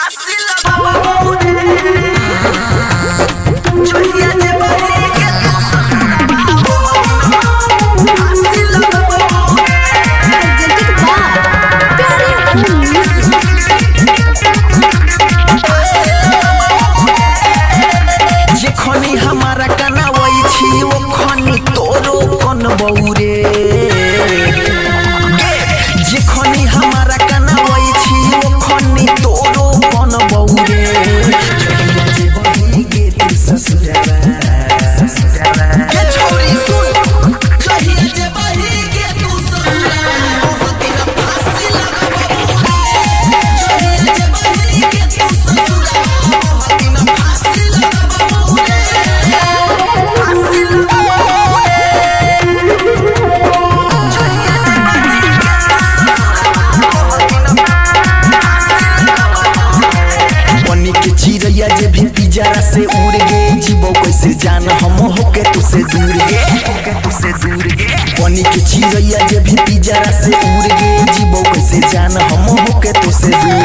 पिंजरा से उड़ गे जीवो कैसे जान हम होके तुसे दूर गे पानी के चिड़ैया जे भी पिंजरा से उड़ गे जीवो कैसे जान हम होके तुसे दूर